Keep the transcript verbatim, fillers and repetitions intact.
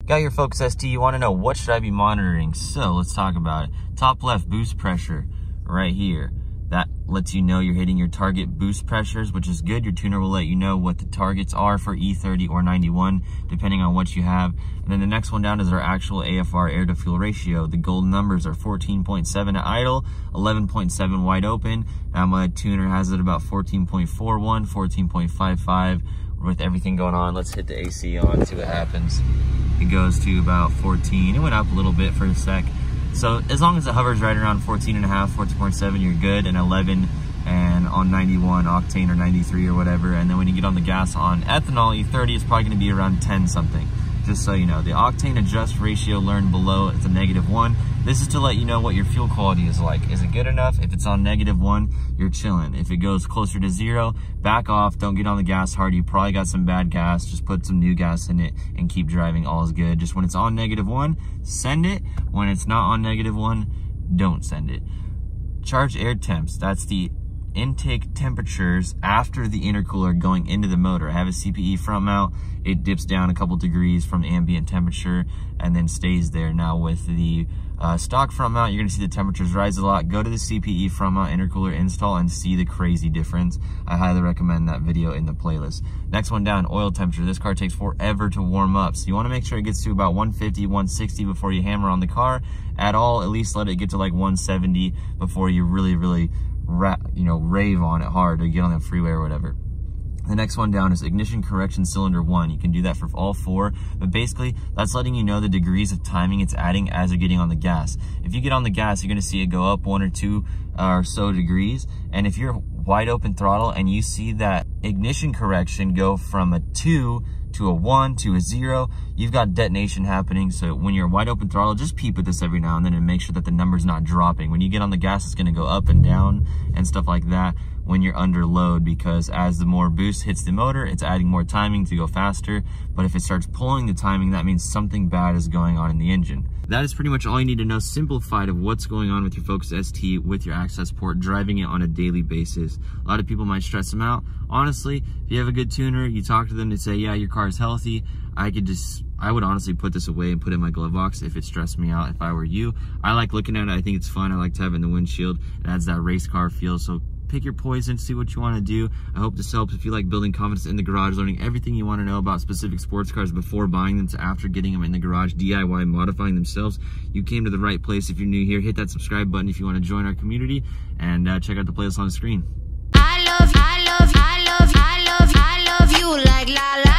Got your Focus S T, you want to know what should I be monitoring? So let's talk about it. Top left, boost pressure right here. That lets you know you're hitting your target boost pressures, which is good. Your tuner will let you know what the targets are for E thirty or ninety-one, depending on what you have. And then the next one down is our actual A F R air-to-fuel ratio. The gold numbers are fourteen point seven at idle, eleven point seven wide open. Now my tuner has it about fourteen point four one, fourteen point five five with everything going on. Let's hit the A C on, see what happens. It goes to about fourteen. It went up a little bit for a sec. So as long as it hovers right around fourteen and a half, fourteen point seven, you're good, and eleven and on ninety-one octane or ninety-three or whatever. And then when you get on the gas on ethanol E thirty, it's probably gonna be around ten something. Just so you know, the octane adjust ratio learned below, it's a negative one. This is to let you know what your fuel quality is like. Is it good enough? If it's on negative one, you're chilling. If it goes closer to zero, back off, don't get on the gas hard. You probably got some bad gas, just put some new gas in it and keep driving, all is good. Just when it's on negative one, send it. When it's not on negative one, don't send it. Charge air temps, that's the intake temperatures after the intercooler going into the motor. I have a C P E front mount. It dips down a couple degrees from ambient temperature and then stays there. Now with the uh, stock front mount, you're gonna see the temperatures rise a lot. Go to the C P E front mount intercooler install and see the crazy difference. I highly recommend that video in the playlist. Next one down, oil temperature. This car takes forever to warm up, so you wanna make sure it gets to about one fifty, one sixty before you hammer on the car at all. At least let it get to like one seventy before you really, really Ra you know, rave on it hard to get on the freeway or whatever. The next one down is ignition correction cylinder one. You can do that for all four, but basically that's letting you know the degrees of timing it's adding as you're getting on the gas. If you get on the gas, you're gonna see it go up one or two uh, or so degrees. And if you're wide open throttle and you see that ignition correction go from a two to a one to a zero, you've got detonation happening. So when you're wide open throttle, just peep at this every now and then and make sure that the number's not dropping. When you get on the gas, it's gonna go up and down and stuff like that when you're under load, because as the more boost hits the motor, it's adding more timing to go faster. But if it starts pulling the timing, that means something bad is going on in the engine. That is pretty much all you need to know, simplified, of what's going on with your Focus S T with your access port, driving it on a daily basis. A lot of people might stress them out. Honestly, if you have a good tuner, you talk to them, they say, yeah, your car is healthy. I could just, I would honestly put this away and put it in my glove box if it stressed me out if I were you. I like looking at it, I think it's fun. I like to have it in the windshield. It adds that race car feel. So pick your poison, see what you want to do. I hope this helps. If you like building confidence in the garage, learning everything you want to know about specific sports cars before buying them to after getting them in the garage, D I Y modifying themselves, you came to the right place. If you're new here, hit that subscribe button if you want to join our community, and uh, check out the playlist on the screen. I love, I love, I love, I love, I love you like la la.